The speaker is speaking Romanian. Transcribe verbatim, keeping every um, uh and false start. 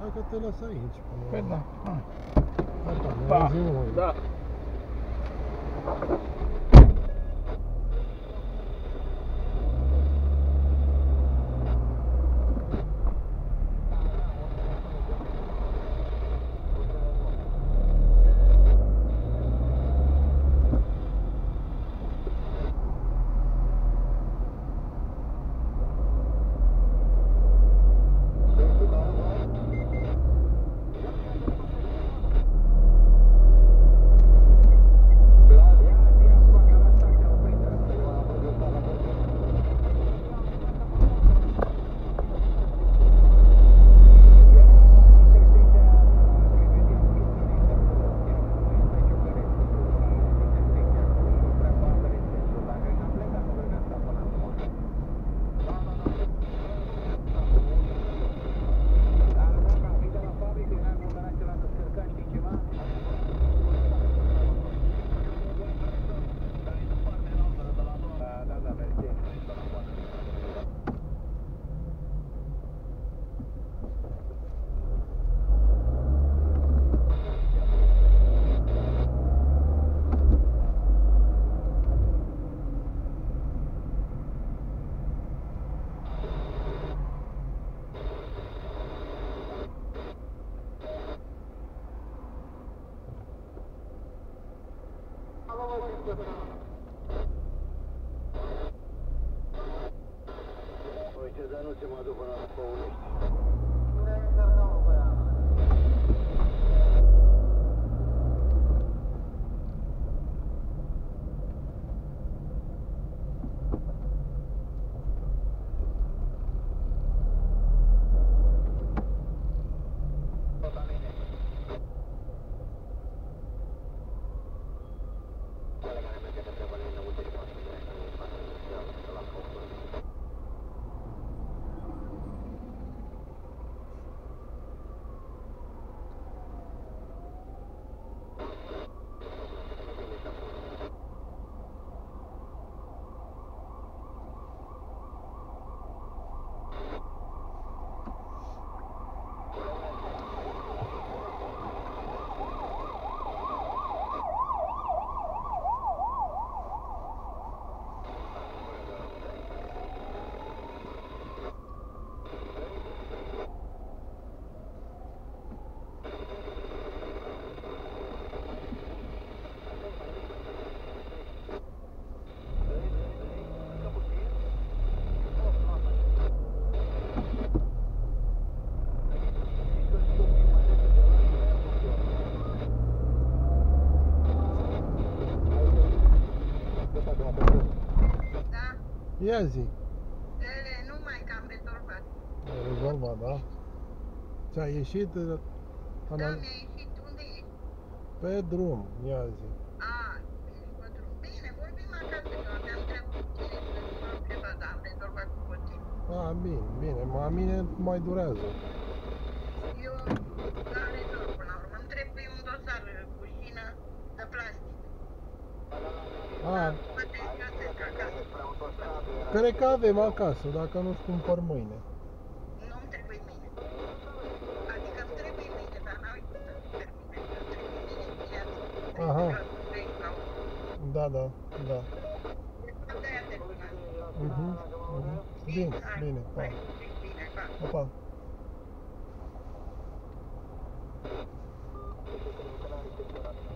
Hai că te las aici. Păi da, hai. Gata, ne Pa, auzim noi. da. Păi ce, dar nu se mă duc până la Păunești. Ia zi. Ele numai că am rezolvat. Ai rezolvat, da? Ți-a ieșit? Da, mi-a ieșit. Unde ești? Pe drum, ia zi. A, ești pe drum. Bine, vorbim acasă, că aveam treabă cu tine, să nu am întrebat, dar am rezolvat cu tine. A, bine, bine. La mine mai durează. Eu la rezolv până la urmă. Îmi trebuie un dosar cu șină de plastic. A, Poate găsesc acasă. cred că avem acasă, dacă nu-ți cumpăr mâine. Nu-mi trebuie mâine. Adică îmi trebuie mâine, dar n-au cum să-mi termine. Îmi trebuie mâine dimineață. Aha. trei sau... Da, da, da. De-aia terminat. Mhm, mhm. Bine, bine, pa. Bine, pa. Pa, pa. Thank you.